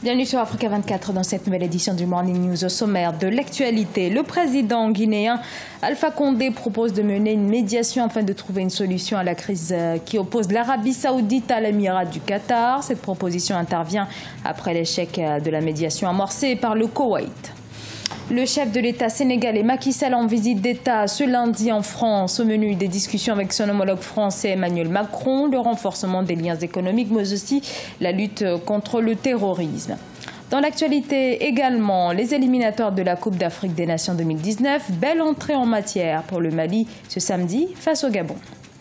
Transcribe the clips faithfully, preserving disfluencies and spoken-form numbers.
Bienvenue sur Africa vingt-quatre dans cette nouvelle édition du Morning News. Au sommaire de l'actualité, le président guinéen Alpha Condé propose de mener une médiation afin de trouver une solution à la crise qui oppose l'Arabie Saoudite à l'Émirat du Qatar. Cette proposition intervient après l'échec de la médiation amorcée par le Koweït. Le chef de l'État sénégalais Macky Sall en visite d'État ce lundi en France. Au menu des discussions avec son homologue français Emmanuel Macron, le renforcement des liens économiques, mais aussi la lutte contre le terrorisme. Dans l'actualité également, les éliminatoires de la Coupe d'Afrique des Nations deux mille dix-neuf. Belle entrée en matière pour le Mali ce samedi face au Gabon.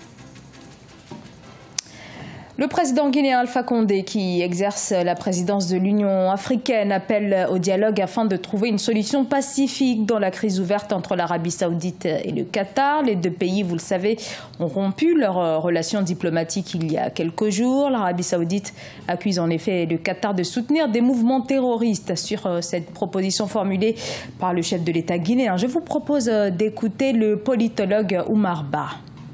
Le président guinéen Alpha Condé, qui exerce la présidence de l'Union africaine, appelle au dialogue afin de trouver une solution pacifique dans la crise ouverte entre l'Arabie Saoudite et le Qatar. Les deux pays, vous le savez, ont rompu leurs relations diplomatiques il y a quelques jours. L'Arabie Saoudite accuse en effet le Qatar de soutenir des mouvements terroristes. Sur cette proposition formulée par le chef de l'État guinéen, je vous propose d'écouter le politologue Oumar Ba.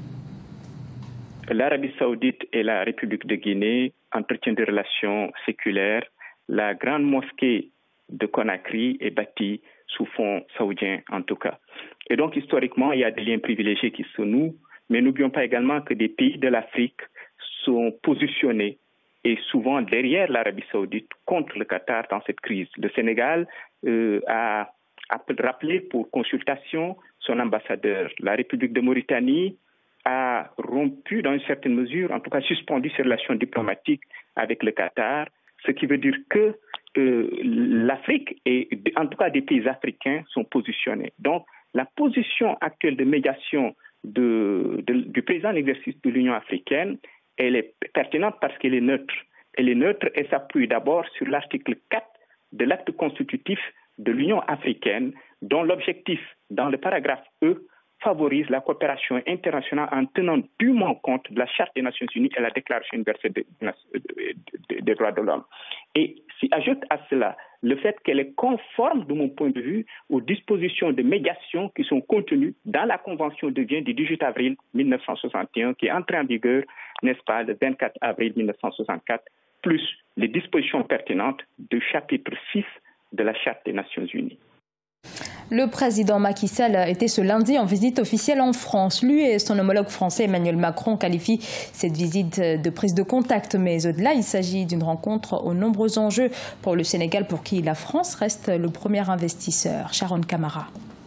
L'Arabie Saoudite et la République de Guinée entretiennent des relations séculaires. La grande mosquée de Conakry est bâtie sous fonds saoudiens en tout cas. Et donc historiquement, il y a des liens privilégiés qui se nouent, mais n'oublions pas également que des pays de l'Afrique sont positionnés et souvent derrière l'Arabie Saoudite contre le Qatar dans cette crise. Le Sénégal euh, a, a rappelé pour consultation son ambassadeur. La République de Mauritanie a rompu dans une certaine mesure, en tout cas suspendu ses relations diplomatiques avec le Qatar, ce qui veut dire que euh, l'Afrique et en tout cas des pays africains sont positionnés. Donc la position actuelle de médiation de, de, du président en exercice de l'Union africaine, elle est pertinente parce qu'elle est neutre. Elle est neutre et s'appuie d'abord sur l'article quatre de l'acte constitutif de l'Union africaine, dont l'objectif dans le paragraphe E favorise la coopération internationale en tenant dûment compte de la Charte des Nations Unies et la Déclaration universelle des, des, des droits de l'homme. Et s'y ajoute à cela le fait qu'elle est conforme, de mon point de vue, aux dispositions de médiation qui sont contenues dans la Convention de Vienne du dix-huit avril mille neuf cent soixante et un, qui est entrée en vigueur, n'est-ce pas, le vingt-quatre avril mille neuf cent soixante-quatre, plus les dispositions pertinentes du chapitre six de la Charte des Nations Unies. Le président Macky Sall était ce lundi en visite officielle en France. Lui et son homologue français Emmanuel Macron qualifient cette visite de prise de contact. Mais au-delà, il s'agit d'une rencontre aux nombreux enjeux pour le Sénégal, pour qui la France reste le premier investisseur. Sharon Camara.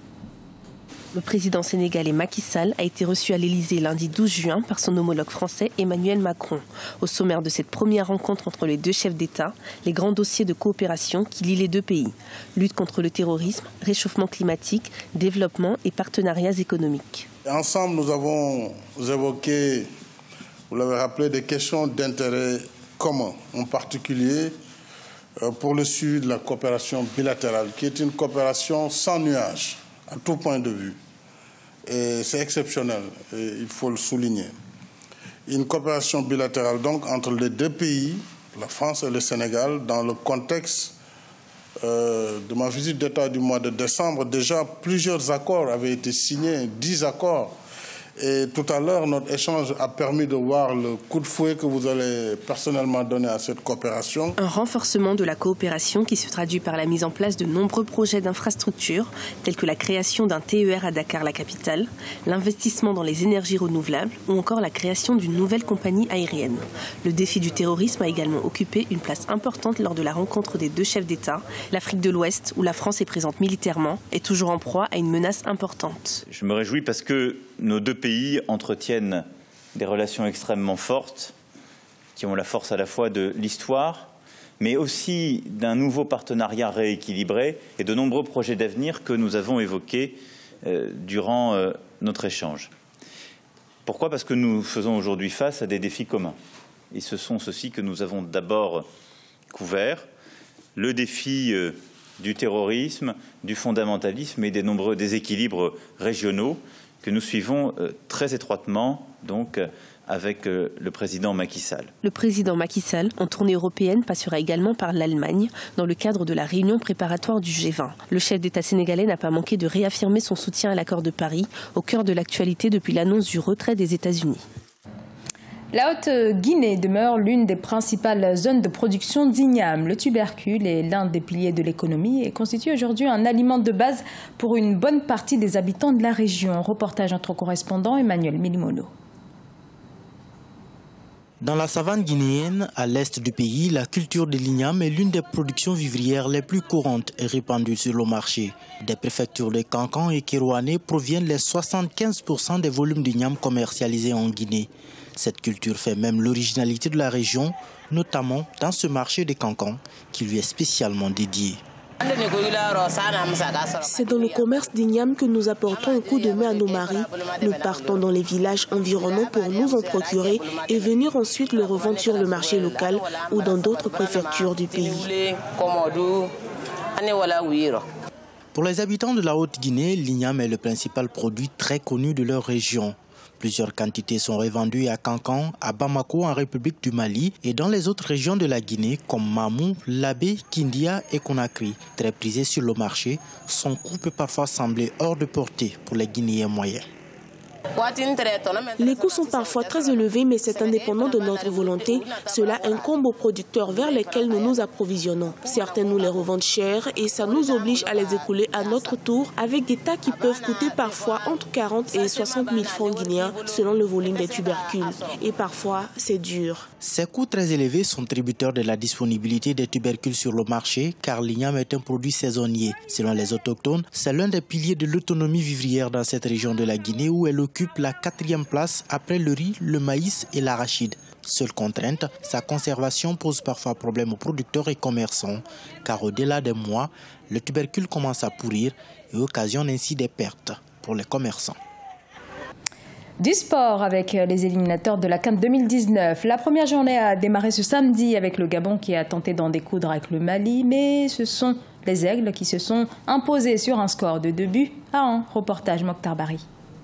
Le président sénégalais Macky Sall a été reçu à l'Élysée lundi douze juin par son homologue français Emmanuel Macron. Au sommaire de cette première rencontre entre les deux chefs d'État, les grands dossiers de coopération qui lient les deux pays. Lutte contre le terrorisme, réchauffement climatique, développement et partenariats économiques. Ensemble, nous avons évoqué, vous l'avez rappelé, des questions d'intérêt commun, en particulier pour le suivi de la coopération bilatérale, qui est une coopération sans nuages, à tout point de vue. Et c'est exceptionnel, et il faut le souligner. Une coopération bilatérale donc entre les deux pays, la France et le Sénégal, dans le contexte euh, de ma visite d'État du mois de décembre. Déjà, plusieurs accords avaient été signés, dix accords. Et tout à l'heure, notre échange a permis de voir le coup de fouet que vous allez personnellement donner à cette coopération. Un renforcement de la coopération qui se traduit par la mise en place de nombreux projets d'infrastructures, tels que la création d'un T E R à Dakar, la capitale, l'investissement dans les énergies renouvelables ou encore la création d'une nouvelle compagnie aérienne. Le défi du terrorisme a également occupé une place importante lors de la rencontre des deux chefs d'État. L'Afrique de l'Ouest, où la France est présente militairement, est toujours en proie à une menace importante. Je me réjouis parce que nos deux pays entretiennent des relations extrêmement fortes qui ont la force à la fois de l'histoire, mais aussi d'un nouveau partenariat rééquilibré et de nombreux projets d'avenir que nous avons évoqués euh, durant euh, notre échange. Pourquoi ? Parce que nous faisons aujourd'hui face à des défis communs. Et ce sont ceux-ci que nous avons d'abord couverts. Le défi euh, du terrorisme, du fondamentalisme et des nombreux déséquilibres régionaux que nous suivons euh, très étroitement donc, euh, avec euh, le président Macky Sall. Le président Macky Sall, en tournée européenne, passera également par l'Allemagne dans le cadre de la réunion préparatoire du G vingt. Le chef d'État sénégalais n'a pas manqué de réaffirmer son soutien à l'accord de Paris, au cœur de l'actualité depuis l'annonce du retrait des États-Unis. La Haute-Guinée demeure l'une des principales zones de production d'igname. Le tubercule est l'un des piliers de l'économie et constitue aujourd'hui un aliment de base pour une bonne partie des habitants de la région. Reportage notre correspondant Emmanuel Milimono. Dans la savane guinéenne, à l'est du pays, la culture de l'igname est l'une des productions vivrières les plus courantes et répandues sur le marché. Des préfectures de Kankan et Kérouané proviennent les soixante-quinze pour cent des volumes d'igname commercialisés en Guinée. Cette culture fait même l'originalité de la région, notamment dans ce marché de Kankan qui lui est spécialement dédié. C'est dans le commerce d'igname que nous apportons un coup de main à nos maris. Nous partons dans les villages environnants pour nous en procurer et venir ensuite le revendre sur le marché local ou dans d'autres préfectures du pays. Pour les habitants de la Haute-Guinée, l'igname est le principal produit très connu de leur région. Plusieurs quantités sont revendues à Kankan, à Bamako en République du Mali et dans les autres régions de la Guinée comme Mamou, Labé, Kindia et Conakry. Très prisé sur le marché, son coût peut parfois sembler hors de portée pour les Guinéens moyens. Les coûts sont parfois très élevés, mais c'est indépendant de notre volonté. Cela incombe aux producteurs vers lesquels nous nous approvisionnons. Certains nous les revendent cher et ça nous oblige à les écouler à notre tour avec des tas qui peuvent coûter parfois entre quarante et soixante mille francs guinéens selon le volume des tubercules. Et parfois, c'est dur. Ces coûts très élevés sont tributaires de la disponibilité des tubercules sur le marché car l'igname est un produit saisonnier. Selon les autochtones, c'est l'un des piliers de l'autonomie vivrière dans cette région de la Guinée où elle occupe la quatrième place après le riz, le maïs et l'arachide. Seule contrainte, sa conservation pose parfois problème aux producteurs et commerçants, car au-delà des mois, le tubercule commence à pourrir et occasionne ainsi des pertes pour les commerçants. Du sport avec les éliminateurs de la CAN deux mille dix-neuf. La première journée a démarré ce samedi avec le Gabon qui a tenté d'en découdre avec le Mali, mais ce sont les Aigles qui se sont imposés sur un score de deux buts à un. Reportage Mokhtar Bari.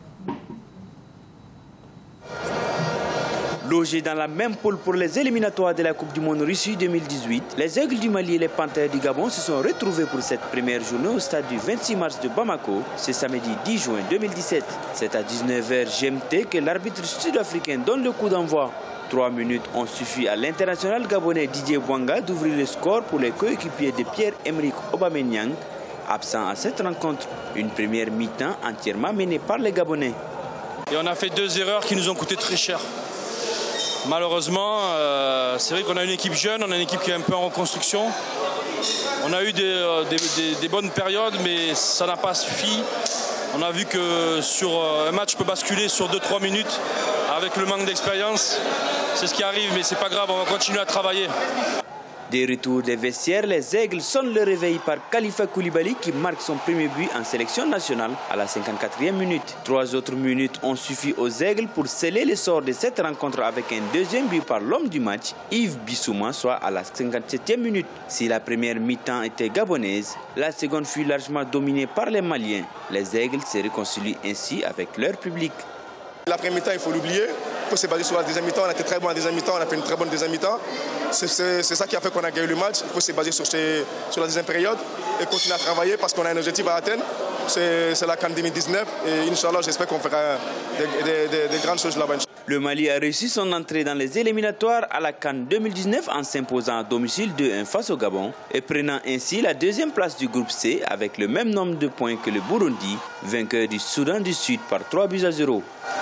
Logés dans la même poule pour les éliminatoires de la Coupe du Monde Russie deux mille dix-huit, les Aigles du Mali et les Panthères du Gabon se sont retrouvés pour cette première journée au stade du vingt-six mars de Bamako, ce samedi dix juin deux mille dix-sept. C'est à dix-neuf heures G M T que l'arbitre sud-africain donne le coup d'envoi. Trois minutes ont suffi à l'international gabonais Didier Bouanga d'ouvrir le score pour les coéquipiers de Pierre-Emerick Aubameyang, absent à cette rencontre. Une première mi-temps entièrement menée par les Gabonais. Et on a fait deux erreurs qui nous ont coûté très cher. Malheureusement, euh, c'est vrai qu'on a une équipe jeune, on a une équipe qui est un peu en reconstruction. On a eu des, euh, des, des, des bonnes périodes, mais ça n'a pas suffi. On a vu que sur euh, un match peut basculer sur deux trois minutes avec le manque d'expérience. C'est ce qui arrive, mais c'est pas grave, on va continuer à travailler. Des retours des vestiaires, les Aigles sonnent le réveil par Khalifa Koulibaly qui marque son premier but en sélection nationale à la cinquante-quatrième minute. Trois autres minutes ont suffi aux Aigles pour sceller le sort de cette rencontre avec un deuxième but par l'homme du match, Yves Bissouma, soit à la cinquante-septième minute. Si la première mi-temps était gabonaise, la seconde fut largement dominée par les Maliens. Les Aigles se réconcilient ainsi avec leur public. La première mi-temps, il faut l'oublier. Il faut se baser sur la deuxième mi-temps. On a été très bon en deuxième mi-temps. On a fait une très bonne deuxième mi-temps. C'est ça qui a fait qu'on a gagné le match. Il faut se baser sur, ces, sur la deuxième période et continuer à travailler parce qu'on a un objectif à atteindre. C'est la CAN deux mille dix-neuf. Et Inch'Allah, j'espère qu'on fera des, des, des, des grandes choses là-bas. Le Mali a réussi son entrée dans les éliminatoires à la CAN deux mille dix-neuf en s'imposant à domicile deux un face au Gabon et prenant ainsi la deuxième place du groupe C avec le même nombre de points que le Burundi, vainqueur du Soudan du Sud par trois buts à zéro.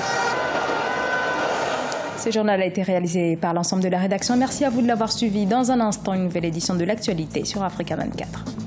Ce journal a été réalisé par l'ensemble de la rédaction. Merci à vous de l'avoir suivi. Dans un instant, une nouvelle édition de l'actualité sur Africa vingt-quatre.